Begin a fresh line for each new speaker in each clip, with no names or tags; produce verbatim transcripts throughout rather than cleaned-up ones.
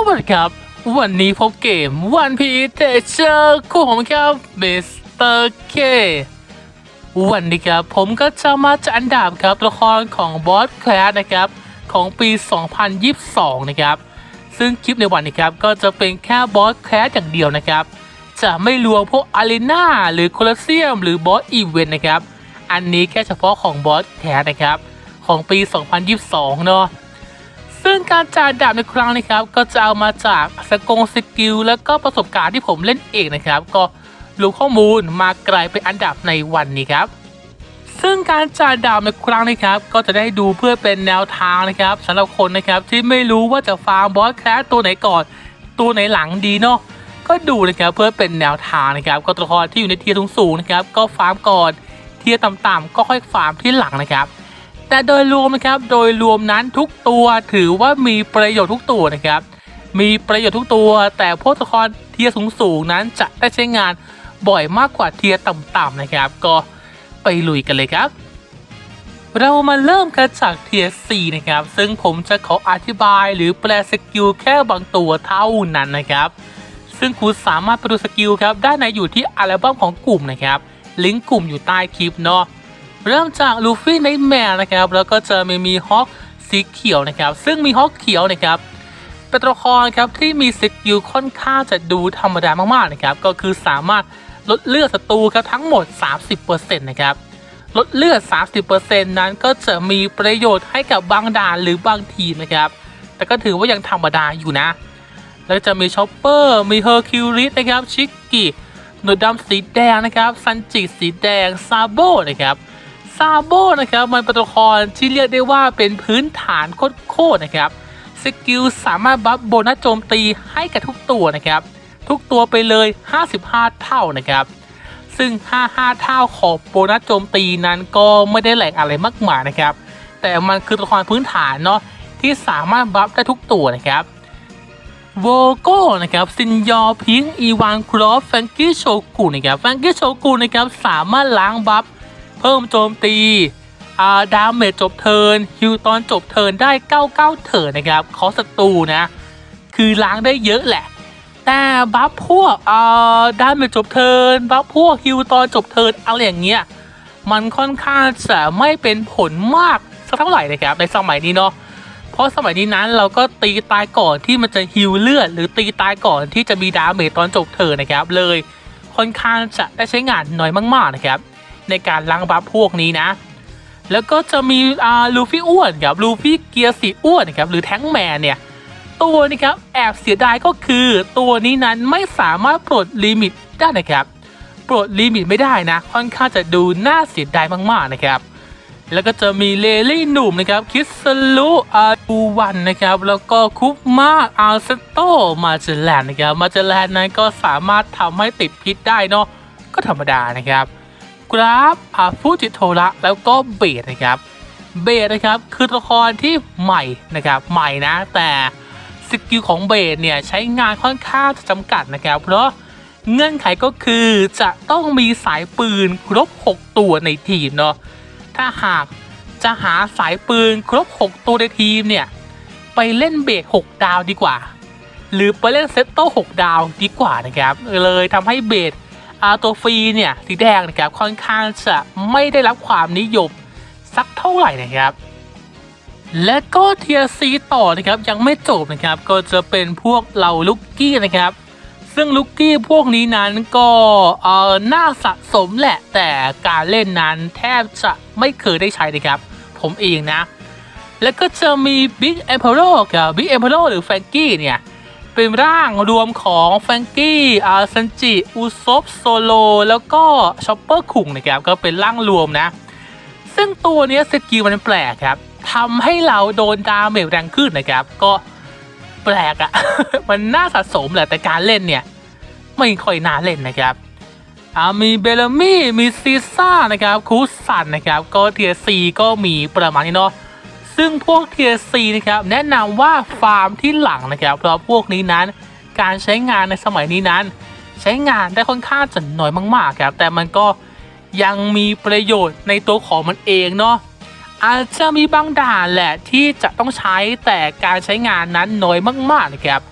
วัสดีครับวันนี้พบเกม One Piece Treasure คู่ของครับ มิสเตอร์ K วันนี้ครับผมก็จะมาจัดอันดับครับตัวละครของบอสแคสนะครับของปี สองพันยี่สิบสอง นะครับซึ่งคลิปในวันนี้ครับก็จะเป็นแค่บอสแคสอย่างเดียวนะครับจะไม่รวมพวกอารีนาหรือโคลอสเซียมหรือบอสอีเวนต์นะครับอันนี้แค่เฉพาะของบอสแคสนะครับของปี สองพันยี่สิบสอง เนาะซึ่งการจัดอันดับในครั้งนี้ครับก็จะเอามาจากสกงสกิลและก็ประสบการณ์ที่ผมเล่นเองนะครับก็รวมข้อมูลมากลายเป็นอันดับในวันนี้ครับซึ่งการจัดอันดับในครั้งนี้ครับก็จะได้ดูเพื่อเป็นแนวทางนะครับสำหรับคนนะครับที่ไม่รู้ว่าจะฟาร์มบอสแคสตัวไหนก่อนตัวไหนหลังดีเนาะก็ดูนะครับเพื่อเป็นแนวทางนะครับก็ตัวละครที่อยู่ในเทียร์สูงๆนะครับก็ฟาร์มก่อนเทียร์ต่ำๆก็ค่อยฟาร์มที่หลังนะครับแต่โดยรวมนะครับโดยรวมนั้นทุกตัวถือว่ามีประโยชน์ทุกตัวนะครับมีประโยชน์ทุกตัวแต่พวกตัวละครเทียร์สูงๆนั้นจะได้ใช้งานบ่อยมากกว่าเทียร์ต่ำๆนะครับก็ไปลุยกันเลยครับเรามาเริ่มกันจากเทียร์สี่นะครับซึ่งผมจะขออธิบายหรือแปลสกิลแค่บางตัวเท่านั้นนะครับซึ่งคุณสามารถไปดูสกิลครับได้ในอยู่ที่อัลบั้มของกลุ่มนะครับลิงก์กลุ่มอยู่ใต้คลิปเนาะเริ่มจากลูฟี่ไนท์แมร์นะครับแล้วก็จะมีมีฮอคสีเขียวนะครับซึ่งมีฮอคเขียวนะครับเป็นตัวละครครับที่มีสกิลค่อนข้างจะดูธรรมดามากๆนะครับก็คือสามารถลดเลือดศัตรูครับทั้งหมด สามสิบเปอร์เซ็นต์ นะครับลดเลือด สามสิบเปอร์เซ็นต์ นั้นก็จะมีประโยชน์ให้กับบางด่านหรือบางทีมนะครับแต่ก็ถือว่ายังธรรมดาอยู่นะแล้วจะมีชอปเปอร์มีเฮอร์คิวลิสนะครับชิกกี้หนวดดำสีแดงนะครับซันจิสีแดงซาโบนะครับซาโบนะครับมันเป็นตัวละครที่เรียกได้ว่าเป็นพื้นฐานโคตรๆนะครับสกิลสามารถบัฟโบนัสโจมตีให้กับทุกตัวนะครับทุกตัวไปเลยห้าสิบห้าเท่านะครับซึ่งห้าสิบห้าเท่าของโบนัสโจมตีนั้นก็ไม่ได้แหลกอะไรมากมายนะครับแต่มันคือตัวละครพื้นฐานเนาะที่สามารถบัฟได้ทุกตัวนะครับโวโก้นะครับซินยอพิงอีวานครอฟแฟงกี้โชกุนะครับแฟงกี้โชกุนะครับสามารถล้างบัฟเพิ่มโจมตีอ่าดาเมจจบเทิร์นฮิวตอนจบเทิร์นได้เก้าสิบเก้าเทิร์นนะครับขอศัตรูนะคือล้างได้เยอะแหละแต่บัฟพวกอ่าดาเมจจบเทิร์นบัฟพวกฮิวตอนจบเทิร์นอะไรอย่างเงี้ยมันค่อนข้างจะไม่เป็นผลมากสักเท่าไหร่นะครับในสมัยนี้เนาะเพราะสมัยนี้นั้นเราก็ตีตายก่อนที่มันจะฮิวเลือดหรือตีตายก่อนที่จะมีดาเมจตอนจบเทิร์นนะครับเลยค่อนข้างจะได้ใช้งานน้อยมากๆนะครับในการล้างบัฟพวกนี้นะแล้วก็จะมีอ่าลูฟี่อ้วนครับลูฟี่เกียร์สีอ้วนครับหรือแท้งแมนเนี่ยตัวนี้ครับแอบเสียดายก็คือตัวนี้นั้นไม่สามารถปลดลิมิตได้นะครับปลดลิมิตไม่ได้นะค่อนข้างจะดูน่าเสียดายมากๆนะครับแล้วก็จะมีเลลี่หนุ่มนะครับคิสลุอาดูวันนะครับแล้วก็คุปมาอาร์เซโตมาเจแลนนะครับมาเจแลนนั้นก็สามารถทำให้ติดพิษได้เนาะก็ธรรมดานะครับกราฟอาฟูจิโทระแล้วก็เบสนะครับเบสนะครับคือตัวละครที่ใหม่นะครับใหม่นะแต่สกิลของเบสเนี่ยใช้งานค่อนข้างจะจำกัดนะครับเพราะเงื่อนไขก็คือจะต้องมีสายปืนครบหกตัวในทีมเนาะถ้าหากจะหาสายปืนครบหกตัวในทีมเนี่ยไปเล่นเบสหกดาวดีกว่าหรือไปเล่นเซตโต้หกดาวดีกว่านะครับเลยทำให้เบสอาตัวฟรีเนี่ยสีแดงนะครับค่อนข้างจะไม่ได้รับความนิยมสักเท่าไหร่นะครับและก็เทียร์ซีต่อนะครับยังไม่จบนะครับก็จะเป็นพวกเหล่าลุกกี้นะครับซึ่งลุกกี้พวกนี้นั้นก็เอ่อน่าสะสมแหละแต่การเล่นนั้นแทบจะไม่เคยได้ใช้นะครับผมเองนะแล้วก็จะมีบิ๊กเอ็มเพอโรกับบิ๊กเอ็มเพอโรหรือแฟรงกี้เนี่ยเป็นร่างรวมของแฟรงกี้อาซันจิอุซบโซโลแล้วก็ชอปเปอร์คุงนะครับก็เป็นร่างรวมนะซึ่งตัวนี้สกิลมันแปลกครับทำให้เราโดนดาเมจแรงขึ้นนะครับก็แปลกอะ มันน่าสะสมแหละแต่การเล่นเนี่ยไม่ค่อยน่าเล่นนะครับมีเบลมี่มีซีซ่านะครับคูสันนะครับก็เทียร์ซีก็มีประมาณนี้เนาะซึ่งพวกเทียร์ซีนะครับแนะนำว่าฟาร์มที่หลังนะครับเพราะพวกนี้นั้นการใช้งานในสมัยนี้นั้นใช้งานได้ค่อนข้างจะน้อยมากๆครับแต่มันก็ยังมีประโยชน์ในตัวของมันเองเนาะอาจจะมีบางด่านแหละที่จะต้องใช้แต่การใช้งานนั้นน้อยมากๆนะครับ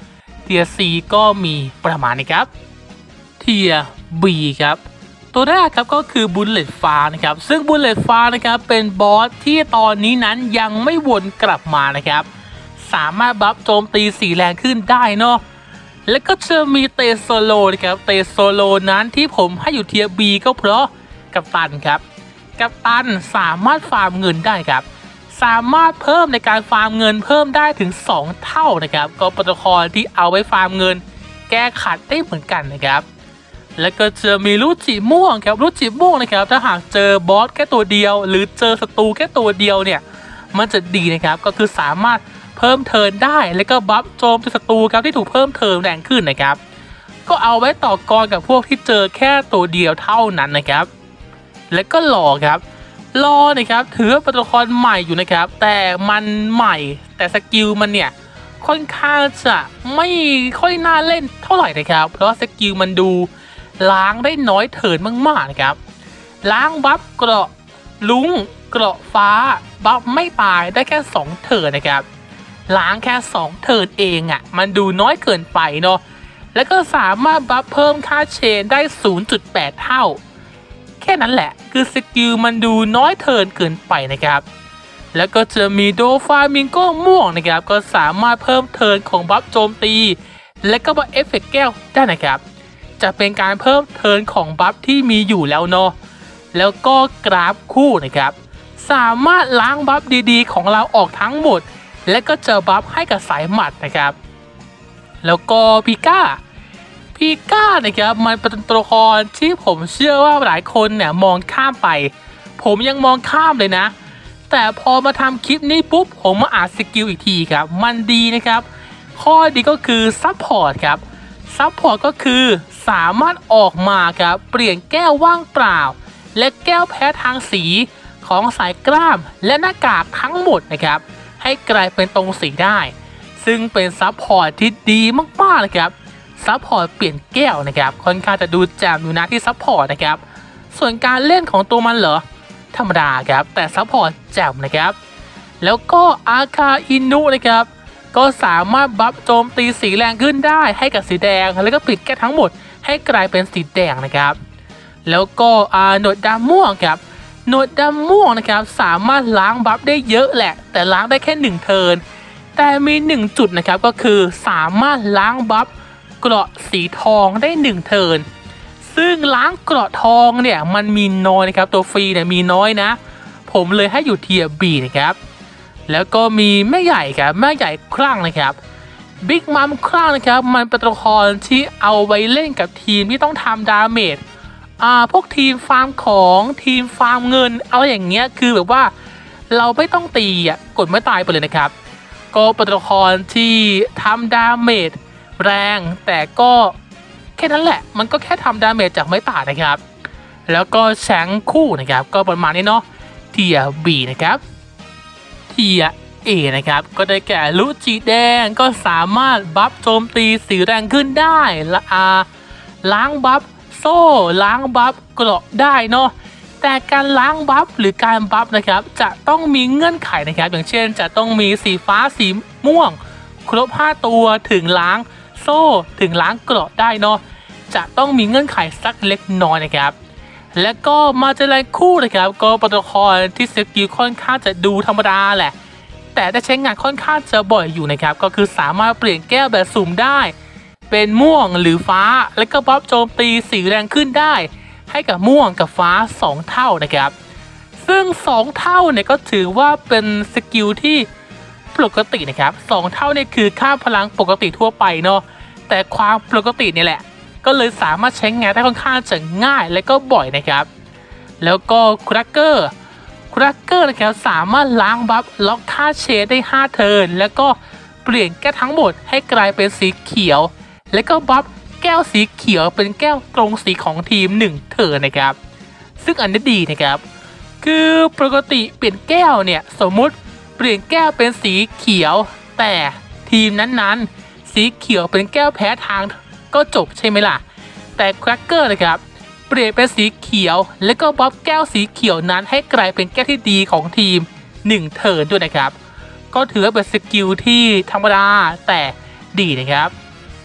เทียร์ C ก็มีประมาณนี้ครับเทียร์ B ครับตัวแรกครับก็คือบุลเลตฟ้านะครับซึ่งบุลเลตฟ้านะครับเป็นบอสที่ตอนนี้นั้นยังไม่วนกลับมานะครับสามารถบัฟโจมตีสีแรงขึ้นได้เนาะแล้วก็จะมีเตโซโลนะครับเตโซโลนั้นที่ผมให้อยู่เทียร์ B ก็เพราะกัปตันครับกัปตันสามารถฟาร์มเงินได้ครับสามารถเพิ่มในการฟาร์มเงินเพิ่มได้ถึงสองเท่านะครับก็โปรโตคอลที่เอาไว้ฟาร์มเงินแก้ขัดได้เหมือนกันนะครับแล้วก็จะมีลูจิม่วงครับลูจิม่วงนะครับถ้าหากเจอบอสแค่ตัวเดียวหรือเจอศัตรูแค่ตัวเดียวเนี่ยมันจะดีนะครับก็คือสามารถเพิ่มเทิร์นได้แล้วก็บัฟโจมศัตรูครับที่ถูกเพิ่มเทิร์นแรงขึ้นนะครับก็เอาไว้ต่อกรกับพวกที่เจอแค่ตัวเดียวเท่านั้นนะครับแล้วก็รอครับรอนะครับถือว่าเป็นตัวละครใหม่อยู่นะครับแต่มันใหม่แต่สกิลมันเนี่ยค่อนข้างจะไม่ค่อยน่าเล่นเท่าไหร่นะครับเพราะสกิลมันดูล้างได้น้อยเถินมากๆนะครับล้างบัฟเกราะลุ้งเกราะฟ้าบัฟไม่ตายได้แค่สองเถินนะครับล้างแค่สองเทิร์นเองอ่ะมันดูน้อยเกินไปเนาะแล้วก็สามารถบัฟเพิ่มค่าเชนได้ ศูนย์จุดแปด เท่าแค่นั้นแหละคือสกิลมันดูน้อยเทิร์นเกินไปนะครับแล้วก็จะมีโดฟามิงโก้ม่วงนะครับก็สามารถเพิ่มเทิร์นของบัฟโจมตีและก็บัฟเอฟเฟกต์แก้วได้นะครับจะเป็นการเพิ่มเทิร์นของบัฟที่มีอยู่แล้วเนาะแล้วก็กราฟคู่นะครับสามารถล้างบัฟดีๆของเราออกทั้งหมดและก็เจอบัฟให้กับสายหมัดนะครับแล้วก็พิก้าพิก้านะครับมันเป็นตัวละครที่ผมเชื่อว่าหลายคนเนี่ยมองข้ามไปผมยังมองข้ามเลยนะแต่พอมาทำคลิปนี้ปุ๊บผมมาอ่านสกิลอีกทีครับมันดีนะครับข้อดีก็คือซัพพอร์ตครับซัพพอร์ตก็คือสามารถออกมาครับเปลี่ยนแก้วว่างเปล่าและแก้วแพ้ทางสีของสายกล้ามและหน้ากากทั้งหมดนะครับให้กลายเป็นตรงสีได้ซึ่งเป็นซัพพอร์ตที่ดีมากๆนะครับซัพพอร์ตเปลี่ยนแก้วนะครับค่อนข้างจะดูแจ่มอยู่นะที่ซัพพอร์ตนะครับส่วนการเล่นของตัวมันเหรอธรรมดาครับแต่ซัพพอร์ตแจ่มนะครับแล้วก็อาคาอินุนะครับก็สามารถบัฟโจมตีสีแรงขึ้นได้ให้กับสีแดงแล้วก็ปิดแก้ทั้งหมดให้กลายเป็นสีแดงนะครับแล้วก็อาหนวดดำม่วงครับหนวดดำม่วงนะครับสามารถล้างบัฟได้เยอะแหละแต่ล้างได้แค่หนึ่งเทิร์นแต่มีหนึ่งจุดนะครับก็คือสามารถล้างบัฟเกราะสีทองได้หนึ่งเทิร์นซึ่งล้างเกราะทองเนี่ยมันมีน้อยนะครับตัวฟรีเนี่ยมีน้อยนะผมเลยให้อยู่เทียร์ B นะครับแล้วก็มีแม่ใหญ่ครับแม่ใหญ่คลั่งนะครับบิ๊กมัมคลั่งนะครับมันเป็นตัวละครที่เอาไว้เล่นกับทีมที่ต้องทำดาเมจอ่าพวกทีมฟาร์มของทีมฟาร์มเงินอะไรอย่างเงี้ยคือแบบว่าเราไม่ต้องตีอ่ะกดไม่ตายไปเลยนะครับก็เป็นตัวละครที่ทำดาเมจแรงแต่ก็แค่นั้นแหละมันก็แค่ทำดาเมจจากไม้ตายนะครับแล้วก็แชงคู่นะครับก็ประมาณนี้เนาะเทียร์ B นะครับเทียร์ A นะครับก็ได้แก่ลูจิแดงก็สามารถบัฟโจมตีสีแรงขึ้นได้ละอาล้างบัฟโซ่ล้างบัฟเกราะได้เนาะแต่การล้างบัฟหรือการบัฟนะครับจะต้องมีเงื่อนไขนะครับอย่างเช่นจะต้องมีสีฟ้าสีม่วงครบห้าตัวถึงล้างโซ่ถึงล้างเกราะได้เนาะจะต้องมีเงื่อนไขสักเล็กน้อยนะครับและก็มาเจริญคู่นะครับก็เป็นตัวละครที่สกิลค่อนข้างจะดูธรรมดาแหละแต่ได้ใช้งานค่อนข้างจะบ่อยอยู่นะครับก็คือสามารถเปลี่ยนแก้วแบบสุ่มได้เป็นม่วงหรือฟ้าแล้วก็บัฟโจมตีสีแรงขึ้นได้ให้กับม่วงกับฟ้าสองเท่านะครับซึ่งสองเท่าเนี่ยก็ถือว่าเป็นสกิลที่ปกตินะครับสองเท่าเนี่ยคือค่าพลังปกติทั่วไปเนาะแต่ความปกตินี่แหละก็เลยสามารถใช้งานได้ค่อนข้างจะง่ายและก็บ่อยนะครับแล้วก็ครักเกอร์ครักเกอร์นะครับสามารถล้างบัฟล็อกค่าเชนได้ห้าเทิร์นแล้วก็เปลี่ยนแก้วทั้งหมดให้กลายเป็นสีเขียวแล้วก็บัฟแก้วสีเขียวเป็นแก้วตรงสีของทีมหนึ่งเทิร์นนะครับซึ่งอันนี้ดีนะครับคือปกติเปลี่ยนแก้วเนี่ยสมมุติเปลี่ยนแก้วเป็นสีเขียวแต่ทีมนั้นๆสีเขียวเป็นแก้วแพ้ทางก็จบใช่ไหมล่ะแต่ครักเกอร์นะครับเปลี่ยนเป็นสีเขียวแล้วก็บัฟแก้วสีเขียวนั้นให้กลายเป็นแก้วที่ดีของทีมหนึ่งเทิร์นด้วยนะครับก็ถือว่าเป็นสกิลที่ธรรมดาแต่ดีนะครับ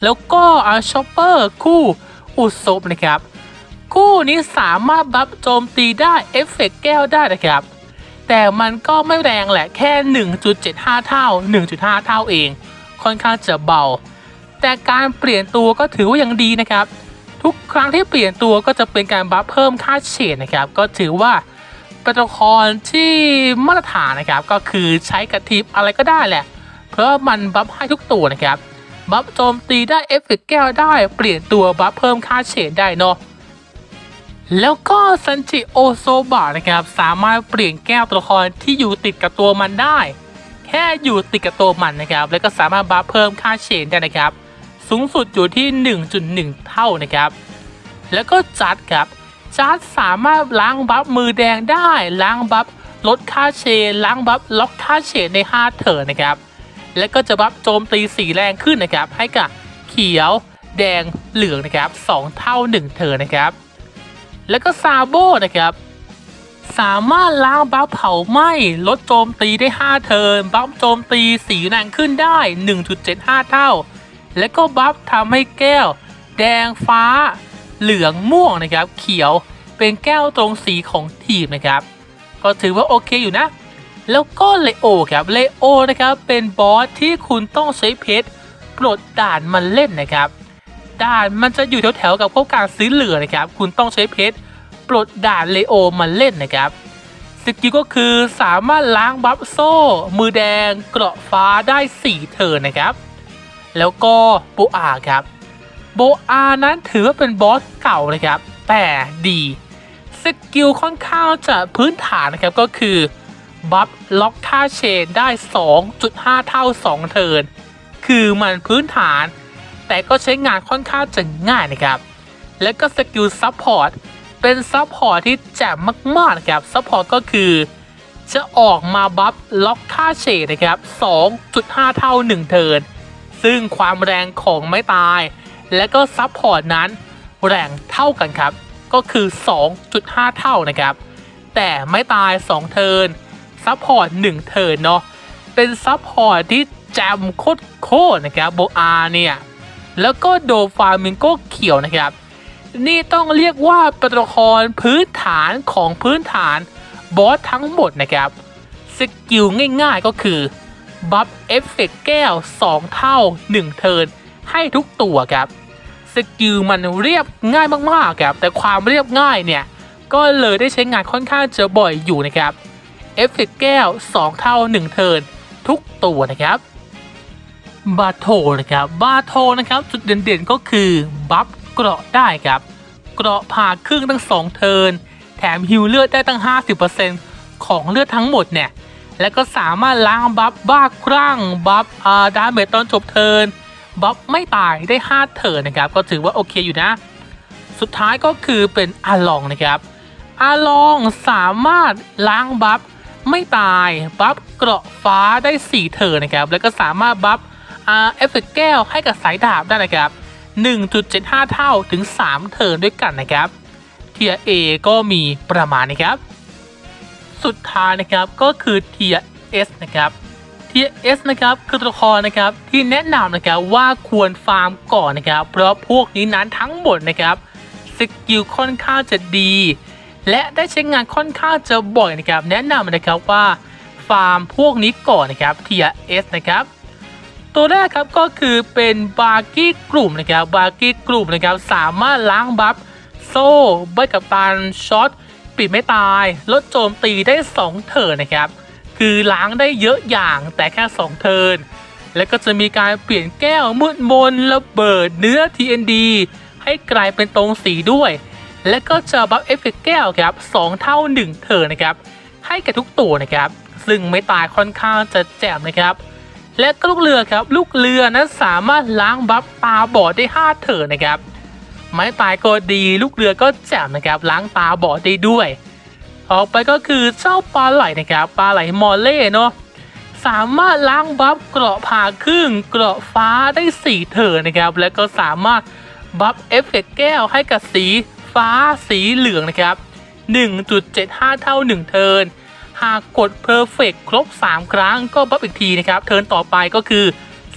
แล้วก็อาช็อปเปอร์คู่อุศบนะครับคู่นี้สามารถบัฟโจมตีได้เอฟเฟกต์แก้วได้นะครับแต่มันก็ไม่แรงแหละแค่ หนึ่งจุดเจ็ดห้า เท่า หนึ่งจุดห้า เท่าเองค่อนข้างจะเบาแต่การเปลี่ยนตัวก็ถือว่ายังดีนะครับทุกครั้งที่เปลี่ยนตัวก็จะเป็นการบัฟเพิ่มค่าเฉดนะครับก็ถือว่าเป็นตัวละครที่มาตรฐานนะครับก็คือใช้กระทิบอะไรก็ได้แหละเพราะมันบัฟให้ทุกตัวนะครับบัฟโจมตีได้เอฟเฟกต์แก้วได้เปลี่ยนตัวบัฟเพิ่มค่าเฉดได้เนาะแล้วก็ซันจิโอโซบะนะครับสามารถเปลี่ยนแก้วตัวละครที่อยู่ติดกับตัวมันได้แค่อยู่ติดกับตัวมันนะครับแล้วก็สามารถบัฟเพิ่มค่าเฉดได้นะครับสูงสุดอยู่ที่ หนึ่งจุดหนึ่ง เท่านะครับแล้วก็จัดครับจัดสามารถล้างบัฟมือแดงได้ล้างบัฟลดค่าเชนล้างบัฟล็อกค่าเชนในห้าเทิร์นนะครับแล้วก็จะบัฟโจมตีสีแรงขึ้นนะครับให้กับเขียวแดงเหลืองนะครับสองเท่าหนึ่งเทิร์นนะครับแล้วก็ซาโบนะครับสามารถล้างบัฟเผาไหม้ลดโจมตีได้ห้าเทิร์นบัฟโจมตีสีแรงขึ้นได้ หนึ่งจุดเจ็ดห้า เท่าแล้วก็บัฟทำให้แก้วแดงฟ้าเหลืองม่วงนะครับเขียวเป็นแก้วตรงสีของทีมนะครับก็ถือว่าโอเคอยู่นะแล้วก็เลโอครับเลโอนะครับเป็นบอสที่คุณต้องใช้เพชรปลดด่านมันเล่นนะครับด่านมันจะอยู่แถวๆกับพวกการซื้อเหลือนะครับคุณต้องใช้เพชรปลดด่านเลโอมันเล่นนะครับสกิลก็คือสามารถล้างบัฟโซ่มือแดงเกราะฟ้าได้สี่เทิร์นนะครับแล้วก็โบอาครับโบอานั้นถือว่าเป็นบอสเก่านะครับแต่ดีสกิลค่อนข้างจะพื้นฐานนะครับก็คือบัฟล็อกค่าเชนได้ สองจุดห้า เท่าสองเทิร์นคือมันพื้นฐานแต่ก็ใช้งานค่อนข้างจะง่ายนะครับแล้วก็สกิลซัพพอร์ตเป็นซัพพอร์ตที่แจ่มมากๆนะครับซัพพอร์ตก็คือจะออกมาบัฟล็อกค่าเชนนะครับ สองจุดห้า เท่าหนึ่งเทิร์นซึ่งความแรงของไม้ตายและก็ซัพพอร์ตนั้นแรงเท่ากันครับก็คือ สองจุดห้า เท่านะครับแต่ไม้ตายสองเทิร์นซัพพอร์ตหนึ่งเทิร์นเนาะเป็นซัพพอร์ตที่แจมโคตรโคตรนะครับโบอาเนี่ยแล้วก็โดฟามิงโกเขียวนะครับนี่ต้องเรียกว่าเป็นตัวละครพื้นฐานของพื้นฐานบอสทั้งหมดนะครับสกิลง่ายๆก็คือบัฟเอฟเฟกต์แก้วสองเท่าหนึ่งเทิร์นให้ทุกตัวครับสกิลมันเรียบง่ายมากๆครับแต่ความเรียบง่ายเนี่ยก็เลยได้ใช้งานค่อนข้างจะบ่อยอยู่นะครับเอฟเฟกต์แก้วสองเท่าหนึ่งเทิร์นทุกตัวนะครับบาโทนะครับบาโทนะครับจุดเด่นๆก็คือบัฟเกราะได้ครับเกราะผ่าครึ่งตั้งสองเทิร์นแถมฮิลเลือดได้ตั้ง ห้าสิบเปอร์เซ็นต์ ของเลือดทั้งหมดเนี่ยแล้วก็สามารถล้างบัฟบ้าคลั่งบัฟอ่าดาเมจตอนจบเทิร์นบัฟไม่ตายได้ห้าเทิร์นนะครับก็ถือว่าโอเคอยู่นะสุดท้ายก็คือเป็นอาลองนะครับอาลองสามารถล้างบัฟไม่ตายบัฟเกราะฟ้าได้สี่เทิร์นนะครับแล้วก็สามารถบัฟอ่าเอฟเฟกต์แก้วให้กับสายดาบได้นะครับ หนึ่งจุดเจ็ดห้า เท่าถึงสามเทิร์นด้วยกันนะครับเทียร์ A ก็มีประมาณนี้ครับสุดท้ายนะครับก็คือเทียร์ S นะครับเทียร์ S นะครับคือตัวละครนะครับที่แนะนำนะครับว่าควรฟาร์มก่อนนะครับเพราะพวกนี้นั้นทั้งหมดนะครับสกิลค่อนข้างจะดีและได้ใช้งานค่อนข้างจะบ่อยนะครับแนะนำนะครับว่าฟาร์มพวกนี้ก่อนนะครับเทียร์ S นะครับตัวแรกครับก็คือเป็นบาร์กี้กลุ่มนะครับบาร์กี้กลุ่มนะครับสามารถล้างบัฟโซ่ใบกับตันช็อตปิดไม่ตายลดโจมตีได้สองเทิร์นนะครับคือล้างได้เยอะอย่างแต่แค่สองเทิร์นแล้วก็จะมีการเปลี่ยนแก้วมืดมนระเบิดเนื้อ ที เอ็น ดี ให้กลายเป็นตรงสีด้วยและก็จะบัฟเอฟเฟกต์แก้วครับสองเท่าหนึ่งเทิร์นนะครับให้กับทุกตัวนะครับซึ่งไม่ตายค่อนข้างจะแจ่มนะครับและก็ลูกเรือครับลูกเรือนั้นสามารถล้างบัฟตาบอดได้ห้าเทิร์นนะครับไม้ตายก็ดีลูกเรือก็แจ่มนะครับล้างตาบอดได้ด้วยออกไปก็คือเจ้าปลาไหลนะครับปลาไหลมอลเล่เนาะสามารถล้างบัฟเกราะผ่าครึ่งเกราะฟ้าได้สี่เทิร์นนะครับและก็สามารถบัฟเอฟเฟกต์แก้วให้กับสีฟ้าสีเหลืองนะครับ หนึ่งจุดเจ็ดห้า เท่าหนึ่งเทิร์นหากกดเพอร์เฟกต์ครบสามครั้งก็บัฟอีกทีนะครับเทิร์นต่อไปก็คือ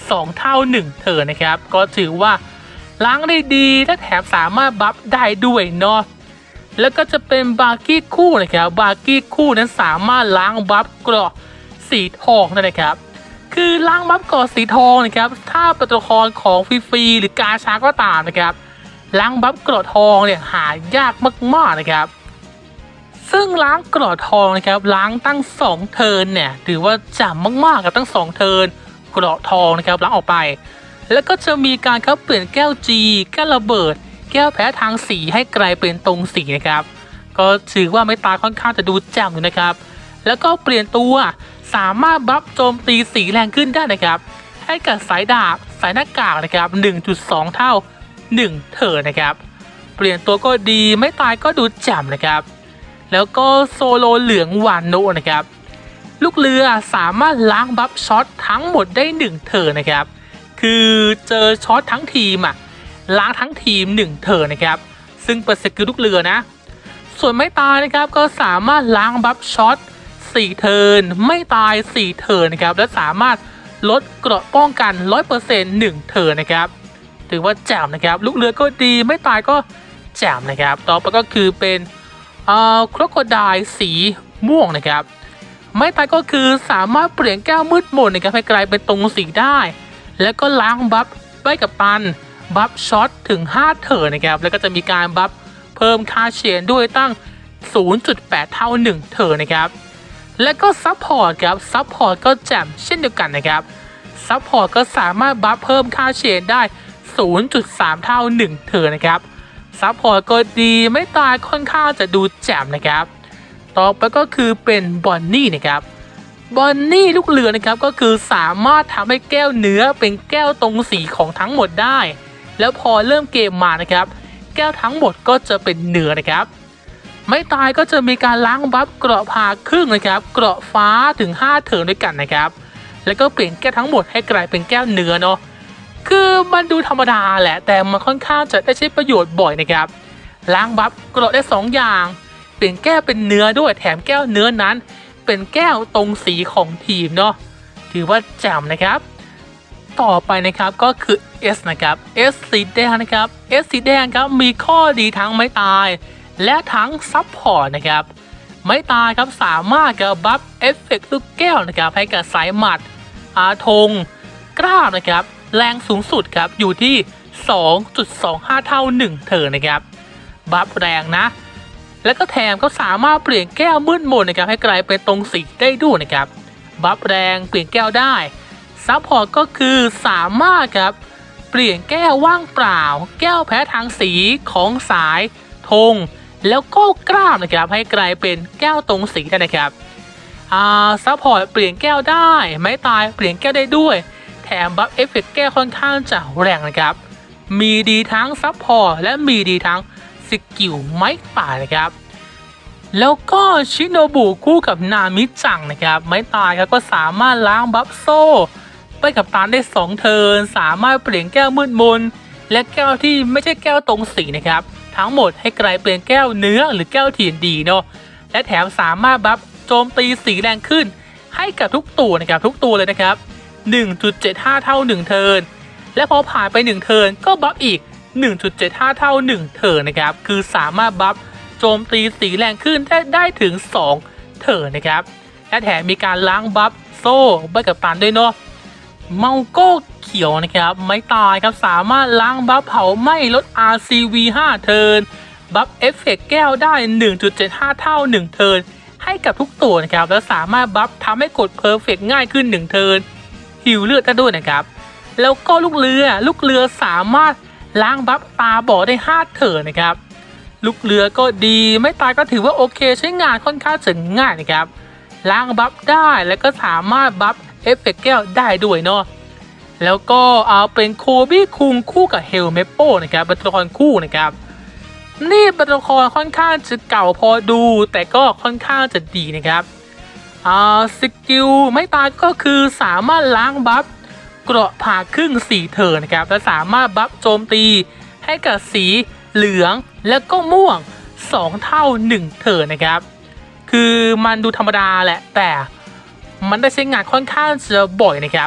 สองเท่าหนึ่งเทิร์นนะครับก็ถือว่าล้างได้ดีและแถมสามารถบัฟได้ด้วยเนาะแล้วก็จะเป็นบาร์กี้คู่นะครับบาร์กี้คู่นั้นสามารถล้างบัฟเกราะสีทองได้นะครับคือล้างบัฟเกราะสีทองนะครับถ้าเป็นตัวละครของฟรีๆหรือกาชาก็ตามนะครับล้างบัฟเกราะทองเนี่ยหายากมากๆนะครับซึ่งล้างเกราะทองนะครับล้างตั้งสองเทิร์นเนี่ยถือว่าจ่ำมากๆกับตั้งสองเทิร์นเกราะทองนะครับล้างออกไปแล้วก็จะมีการครับเปลี่ยนแก้ว G แก้วระเบิดแก้วแพ้ทางสีให้กลายเป็นตรงสีนะครับก็ถือว่าไม่ตายค่อนข้างจะดูแจ่มอยู่นะครับแล้วก็เปลี่ยนตัวสามารถบัฟโจมตีสีแรงขึ้นได้นะครับให้กับสายดาบสายหน้ากากนะครับ หนึ่งจุดสอง เท่าหนึ่งเทิร์นนะครับเปลี่ยนตัวก็ดีไม่ตายก็ดูแจ่มนะครับแล้วก็โซโลเหลืองวานโนนะครับลูกเรือสามารถล้างบัฟช็อตทั้งหมดได้หนึ่งเทิร์นนะครับคือเจอช็อตทั้งทีมอะล้างทั้งทีมหนึ่งเทิร์นนะครับซึ่งเป็นสกิลลูกเรือนะส่วนไม่ตายนะครับก็สามารถล้างบัฟช็อตสี่เทิร์นไม่ตายสี่เทิร์นนะครับและสามารถลดเกราะป้องกัน ร้อยเปอร์เซ็นต์ หนึ่งเทิร์นนะครับถือว่าแจ่มนะครับลูกเรือก็ดีไม่ตายก็แจ่มนะครับต่อไปก็คือเป็นเอ่อโครโคไดล์สีม่วงนะครับไม่ตายก็คือสามารถเปลี่ยนแก้วมืดมนนะครับให้กลายเป็นตรงสีได้แล้วก็ล้างบัฟไว้กับตันบัฟช็อตถึงห้าเทิร์นนะครับแล้วก็จะมีการบัฟเพิ่มค่าเชนด้วยตั้ง ศูนย์จุดแปด เท่าหนึ่งเทิร์นนะครับแล้วก็ซัพพอร์ตครับซัพพอร์ตก็แจ่มเช่นเดียวกันนะครับซัพพอร์ตก็สามารถบัฟเพิ่มค่าเชนได้ ศูนย์จุดสาม เท่าหนึ่งเทิร์นนะครับซัพพอร์ตก็ดีไม่ตายค่อนข้างจะดูแจ่มนะครับต่อไปก็คือเป็นบอนนี่นะครับบอนนี่ลูกเรือนะครับก็คือสามารถทำให้แก้วเนื้อเป็นแก้วตรงสีของทั้งหมดได้แล้วพอเริ่มเกมมานะครับแก้วทั้งหมดก็จะเป็นเนื้อนะครับไม่ตายก็จะมีการล้างบัฟเกราะผ่าครึ่งนะครับเกราะฟ้าถึงห้าเทิร์นด้วยกันนะครับแล้วก็เปลี่ยนแก้วทั้งหมดให้กลายเป็นแก้วเนื้อเนาะคือมันดูธรรมดาแหละแต่มันค่อนข้างจะได้ใช้ประโยชน์บ่อยนะครับล้างบัฟเกราะได้สองอย่างเปลี่ยนแก้วเป็นเนื้อด้วยแถมแก้วเนื้อนั้นเป็นแก้วตรงสีของทีมเนาะถือว่าแจ่มนะครับต่อไปนะครับก็คือ S นะครับ S สีแดงนะครับ S สีแดงครับมีข้อดีทั้งไม่ตายและทั้งซับพอร์ตนะครับไม่ตายครับสามารถกับบัฟเอฟเฟกต์ลูกแก้วนะครับให้กับสายหมัดอาธงกล้านะครับแรงสูงสุดครับอยู่ที่ สองจุดสองห้า เท่าหนึ่งเทิร์นนะครับบัฟแรงนะแล้วก็แถมก็สามารถเปลี่ยนแก้วมืดมนนะครับให้กลายเป็นตรงสีได้ด้วยนะครับบัฟแรงเปลี่ยนแก้วได้ซัพพอร์ตก็คือสามารถครับเปลี่ยนแก้วว่างเปล่าแก้วแพ้ทางสีของสายธงแล้วก็กล้ามนะครับให้กลายเป็นแก้วตรงสีได้นะครับอ่าซัพพอร์ตเปลี่ยนแก้วได้ไม่ตายเปลี่ยนแก้วได้ด้วยแถมบัฟเอฟเฟกต์แก้วค่อนข้างจะแรงนะครับมีดีทั้งซัพพอร์ตและมีดีทั้งสกิลไม้ป่านะครับแล้วก็ชิโนบุคู่กับนามิจังนะครับไม้ตายครับก็สามารถล้างบัฟโซ่ไปกับตาได้สองเทิร์นสามารถเปลี่ยนแก้วมืดมนและแก้วที่ไม่ใช่แก้วตรงสีนะครับทั้งหมดให้กลายเป็นแก้วเนื้อหรือแก้วทีนดีเนาะและแถมสามารถบัฟโจมตีสีแรงขึ้นให้กับทุกตัวนะครับทุกตัวเลยนะครับ หนึ่งจุดเจ็ดห้า เท่าหนึ่งเทิร์นและพอผ่านไปหนึ่งเทิร์นก็บัฟอีก หนึ่งจุดเจ็ดห้า เท่าหนึ่งเทิร์นนะครับคือสามารถบัฟโจมตีสีแรงขึ้นได้ได้ถึงสองเทิร์นนะครับและแถมมีการล้างบัฟโซ่ใบกับตันด้วยเนาะเมาโก้เขียวนะครับไม่ตายครับสามารถล้างบัฟเผาไหม้ลด อาร์ ซี วี ห้า เทิร์นบัฟเอฟเฟกต์แก้วได้ หนึ่งจุดเจ็ดห้า เท่าหนึ่งเทิร์นให้กับทุกตัวนะครับแล้วสามารถบัฟทำให้กดเพอร์เฟกต์ง่ายขึ้นหนึ่งเทิร์นหิวเลือดได้ด้วยนะครับแล้วก็ลูกเรือลูกเรือสามารถล้างบัฟตาบอดได้ห้าเทิร์นนะครับลูกเรือก็ดีไม่ตายก็ถือว่าโอเคใช้งานค่อนข้างจะง่ายนะครับล้างบัฟได้แล้วก็สามารถบัฟเอฟเฟกต์แก้วได้ด้วยเนาะแล้วก็เอาเป็นโคบี้คุงคู่กับเฮลเมโป้นะครับเป็นตัวละครคู่นะครับนี่เป็นตัวละครค่อนข้างจะเก่าพอดูแต่ก็ค่อนข้างจะดีนะครับอ่าสกิลไม่ตายก็คือสามารถล้างบัฟเกราะผ่าครึ่งสี่เทิร์นนะครับและสามารถบัฟโจมตีให้กับสีเหลืองแล้วก็ม่วงสองเท่าหนึ่งเทิร์นนะครับคือมันดูธรรมดาแหละแต่มันได้ใช้งานค่อนข้างจะบ่อยนะครับ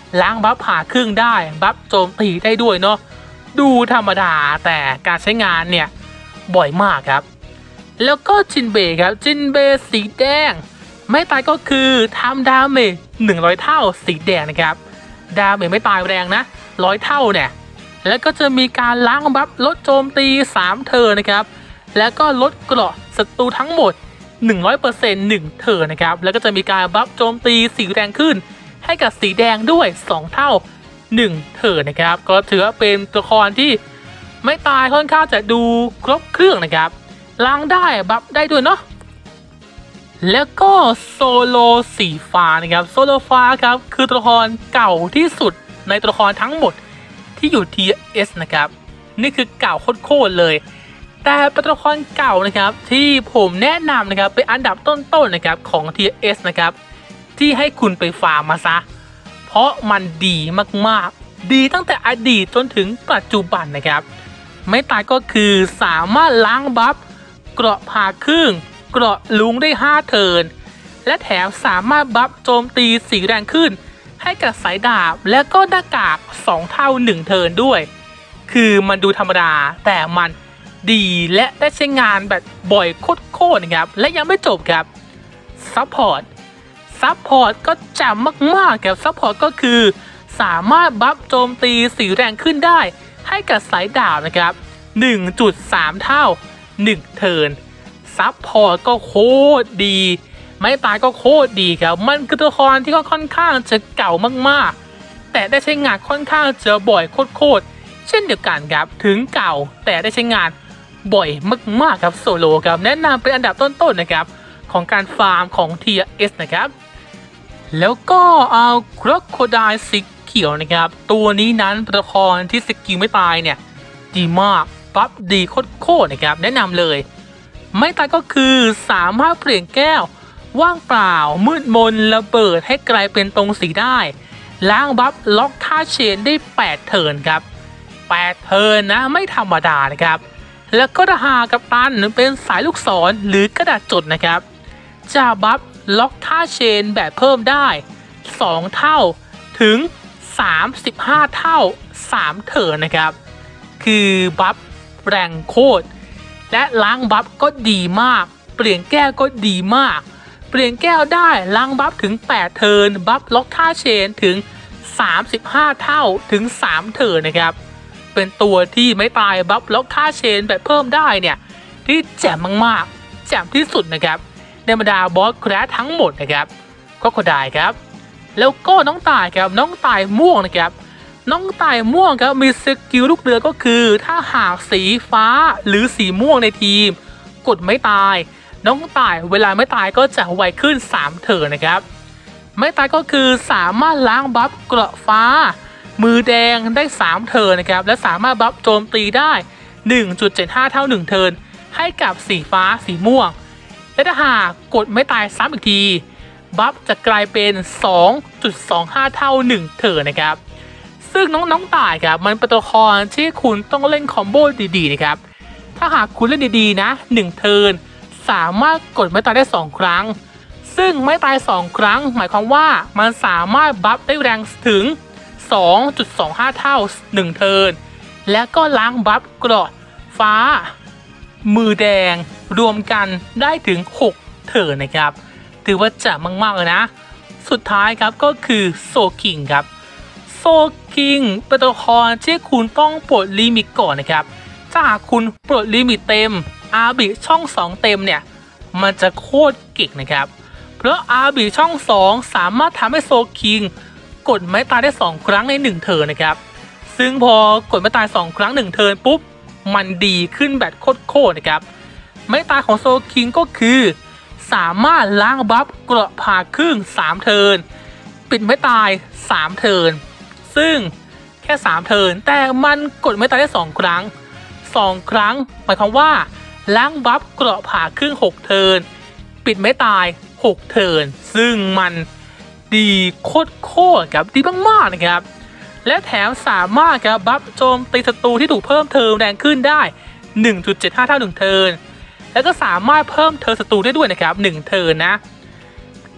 ล้างบัฟผ่าครึ่งได้บัฟโจมตีได้ด้วยเนาะดูธรรมดาแต่การใช้งานเนี่ยบ่อยมากครับแล้วก็จินเบครับจินเบสีแดงไม่ตายก็คือทำดาเมจหนึ่งร้อยเท่าสีแดงนะครับดาเมจไม่ตายแรงนะร้อยเท่าเนี่ยแล้วก็จะมีการล้างบัฟลดโจมตีสามเทิร์นนะครับแล้วก็ลดเกราะศัตรูทั้งหมด หนึ่งร้อยเปอร์เซ็นต์ หนึ่งเทิร์นนะครับแล้วก็จะมีการบัฟโจมตีสีแดงขึ้นให้กับสีแดงด้วยสองเท่าหนึ่งเทิร์นนะครับก็ถือว่าเป็นตัวละครที่ไม่ตายค่อนข้างจะดูครบเครื่องนะครับล้างได้บัฟได้ด้วยเนาะแล้วก็โซโลสีฟ้านะครับโซโลฟ้าครับคือตัวละครเก่าที่สุดในตัวละครทั้งหมดที่อยู่ ที เอส นะครับนี่คือเก่าโคตรเลยแต่เป็นตัวละครเก่านะครับที่ผมแนะนำนะครับเป็นอันดับต้นๆนะครับของ ที เอส นะครับที่ให้คุณไปฟาร์มมาซะเพราะมันดีมากๆดีตั้งแต่อดีตจนถึงปัจจุบันนะครับไม่ตายก็คือสามารถล้างบัฟเกราะผ่าครึ่งเกราะลุงได้ห้าเทิร์นและแถมสามารถบัฟโจมตีสีแรงขึ้นให้กับสายดาบและก็หน้ากากสองเท่าหนึ่งเทิร์นด้วยคือมันดูธรรมดาแต่มันดีและได้ใช้งานแบบบ่อยโคตรๆนะครับและยังไม่จบครับซัพพอร์ตซัพพอร์ตก็จำมากๆครับซัพพอร์ตก็คือสามารถบัฟโจมตีสีแรงขึ้นได้ให้กับสายดาบนะครับ หนึ่งจุดสาม เท่าหนึ่งเทิร์นซัพพอร์ตก็โคตรดีไม่ตายก็โคตรดีครับมันคือตัวละครที่ค่อนข้างจะเก่ามากๆแต่ได้ใช้งานค่อนข้างจะบ่อยโคตรๆเช่นเดียวกันครับถึงเก่าแต่ได้ใช้งานบ่อยมากๆครับโซโลครับแนะนำเป็นอันดับต้นๆนะครับของการฟาร์มของ ที เอส นะครับแล้วก็เอาครอโคไดล์สีเขียวนะครับตัวนี้นั้นเป็นตัวละครที่สกิลไม่ตายเนี่ยดีมากปั๊บดีโคตรๆนะครับแนะนำเลยไม่ตายก็คือสามารถเปลี่ยนแก้วว่างเปล่ามืดมนระเบิดให้กลายเป็นตรงสีได้ล้างบัฟล็อกท่าเชนได้แปดเทิร์นครับแปดเทิร์นนะไม่ธรรมดานะครับแล้วก็ถ้าหากกัปตันเป็นสายลูกศรหรือกระดาษจดนะครับจะบัฟล็อกท่าเชนแบบเพิ่มได้สองเท่าถึงสามสิบห้าเท่าสามเทิร์นนะครับคือบัฟแรงโคตรและล้างบัฟก็ดีมากเปลี่ยนแก้วก็ดีมากเปลี่ยนแก้วได้ล้างบัฟถึงแปดเทิร์นบัฟล็อกท่าเชนถึงสามสิบห้าเท่าถึงสามเทิร์นนะครับเป็นตัวที่ไม่ตายบัฟล็อกท่าเชนแบบเพิ่มได้เนี่ยที่แจ่มมากๆแจ่มที่สุดนะครับในบรรดาบอสแครชทั้งหมดนะครับก็โคไดครับแล้วก็น้องตายครับน้องตายม่วงนะครับน้องตายม่วงครับมีสกิลลูกเรือก็คือถ้าหากสีฟ้าหรือสีม่วงในทีมกดไม่ตายน้องตายเวลาไม่ตายก็จะไวขึ้นสามเทิร์นนะครับไม่ตายก็คือสามารถล้างบัฟเกราะฟ้ามือแดงได้สามเทิร์นนะครับและสามารถบัฟโจมตีได้ หนึ่งจุดเจ็ดห้า เท่าหนึ่งเทิร์นให้กับสีฟ้าสีม่วงและถ้าหากกดไม่ตายซ้ำอีกทีบัฟจะกลายเป็น สองจุดสองห้า เท่าหนึ่งเทิร์นนะครับซึ่งน้องน้องตายครับมันเป็นตัวละครที่คุณต้องเล่นคอมโบดีๆนะครับถ้าหากคุณเล่นดีๆนะหนึ่งเทิร์นสามารถกดไม่ตายได้สองครั้งซึ่งไม่ตายสองครั้งหมายความว่ามันสามารถบัฟได้แรงถึง สองจุดสองห้า เท่าหนึ่งเทิร์นและก็ล้างบัฟเกราะฟ้ามือแดงรวมกันได้ถึงหกเทิร์นนะครับถือว่าจะมากๆเลยนะสุดท้ายครับก็คือโซคิงครับโซคิงเป็นตัวละครที่คุณต้องปลดลิมิตก่อนนะครับถ้าหากคุณปลดลิมิตเต็มอาร์บิช่องสองเต็มเนี่ยมันจะโคตรเก่งนะครับเพราะอาร์บิช่องสองสามารถทำให้โซคิงกดไม้ตายได้สองครั้งในหนึ่งเทิร์นนะครับซึ่งพอกดไม้ตายสองครั้งหนึ่งเทิร์นปุ๊บมันดีขึ้นแบบโคตรๆนะครับไม้ตายของโซคิงก็คือสามารถล้างบัฟเกราะผ่าครึ่งสามเทิร์นปิดไม้ตายสามเทิร์นซึ่งแค่สามเทิร์นแต่มันกดไม้ตายได้สองครั้งสองครั้งหมายความว่าล้างบัฟเกราะผ่าครึ่งหกเทิร์นปิดไม้ตายหกเทิร์นซึ่งมันดีโคตรๆครับดีมากๆนะครับและแถมสามารถครับบัฟโจมตีศัตรูที่ถูกเพิ่มเทิร์นแรงขึ้นได้ หนึ่งจุดเจ็ดห้า เท่าหนึ่งเทิร์นแล้วก็สามารถเพิ่มเทิร์นศัตรูได้ด้วยนะครับหนึ่งเทิร์นนะ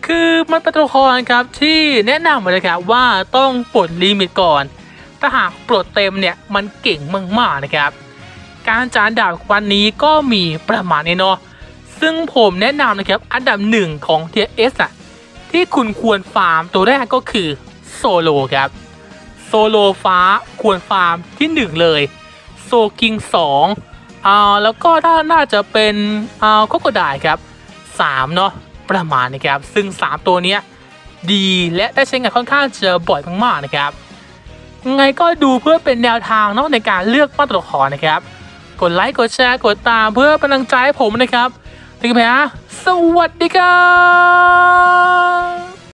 คือมันเป็นตัวละครครับที่แนะนำเลยครับว่าต้องปลดลิมิตก่อนถ้าหากปลดเต็มเนี่ยมันเก่งมากๆนะครับการจานดาบวันนี้ก็มีประมาณนี้เนาะซึ่งผมแนะนำนะครับอันดับหนึ่งของ ที เอส อ่ะที่คุณควรฟาร์มตัวแรกก็คือโซโลครับโซโลฟ้าควรฟาร์มที่หนึ่งเลยโซกิงสองอ่าแล้วก็ถ้าน่าจะเป็นอ่าโคโคไดครับสามเนาะประมาณนะครับซึ่งสามตัวเนี้ยดีและได้ใช้งานค่อนข้างจะบ่อยมากๆนะครับยังไงก็ดูเพื่อเป็นแนวทางเนาะในการเลือกปั้นตัวละครนะครับกดไลค์กดแชร์กดตามเพื่อเป็นกำลังใจให้ผมนะครับถึงแม้สวัสดีครับ